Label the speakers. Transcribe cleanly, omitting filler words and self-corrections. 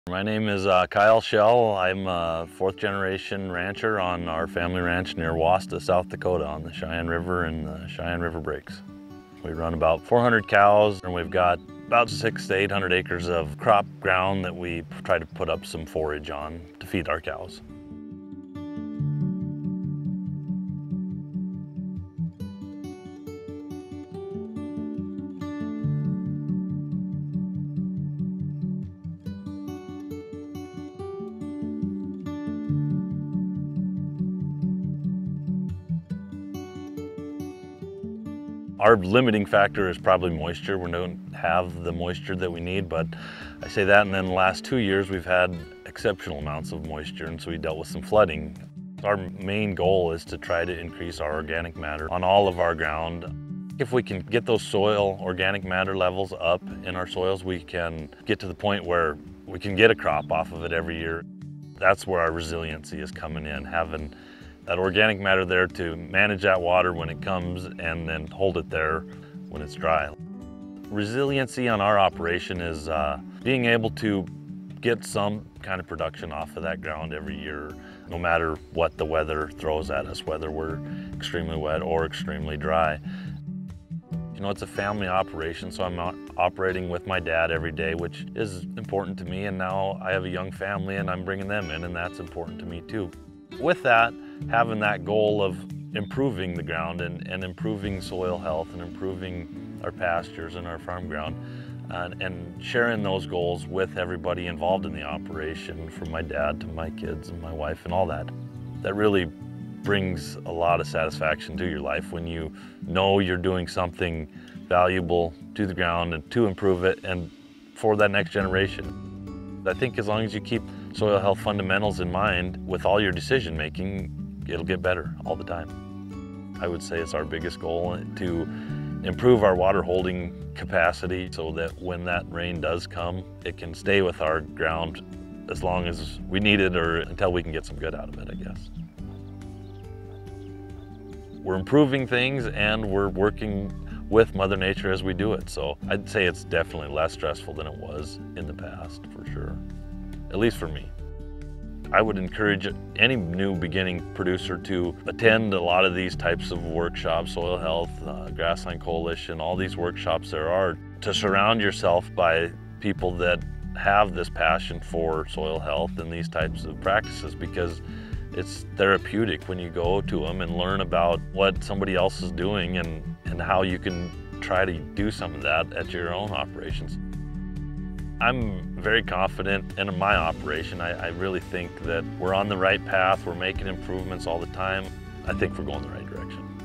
Speaker 1: My name is Kyle Schell. I'm a fourth generation rancher on our family ranch near Wasta, South Dakota on the Cheyenne River and the Cheyenne River Breaks. We run about 400 cows and we've got about 600 to 800 acres of crop ground that we try to put up some forage on to feed our cows. Our limiting factor is probably moisture. We don't have the moisture that we need, but I say that, and then the last 2 years we've had exceptional amounts of moisture, and so we dealt with some flooding. Our main goal is to try to increase our organic matter on all of our ground. If we can get those soil organic matter levels up in our soils, we can get to the point where we can get a crop off of it every year. That's where our resiliency is coming in, having that organic matter there to manage that water when it comes and then hold it there when it's dry. Resiliency on our operation is being able to get some kind of production off of that ground every year, no matter what the weather throws at us, whether we're extremely wet or extremely dry. You know, it's a family operation, so I'm operating with my dad every day, which is important to me, and now I have a young family and I'm bringing them in, and that's important to me too. With that, having that goal of improving the ground and improving soil health and improving our pastures and our farm ground and sharing those goals with everybody involved in the operation, from my dad to my kids and my wife and all that, that really brings a lot of satisfaction to your life when you know you're doing something valuable to the ground and to improve it and for that next generation. I think as long as you keep soil health fundamentals in mind with all your decision making, it'll get better all the time. I would say it's our biggest goal to improve our water holding capacity so that when that rain does come, it can stay with our ground as long as we need it or until we can get some good out of it, I guess. We're improving things and we're working with Mother Nature as we do it. So I'd say it's definitely less stressful than it was in the past, for sure, at least for me. I would encourage any new beginning producer to attend a lot of these types of workshops, soil health, Grassland Coalition, all these workshops there are, to surround yourself by people that have this passion for soil health and these types of practices, because it's therapeutic when you go to them and learn about what somebody else is doing and how you can try to do some of that at your own operations. I'm very confident in my operation. I really think that we're on the right path. We're making improvements all the time. I think we're going the right direction.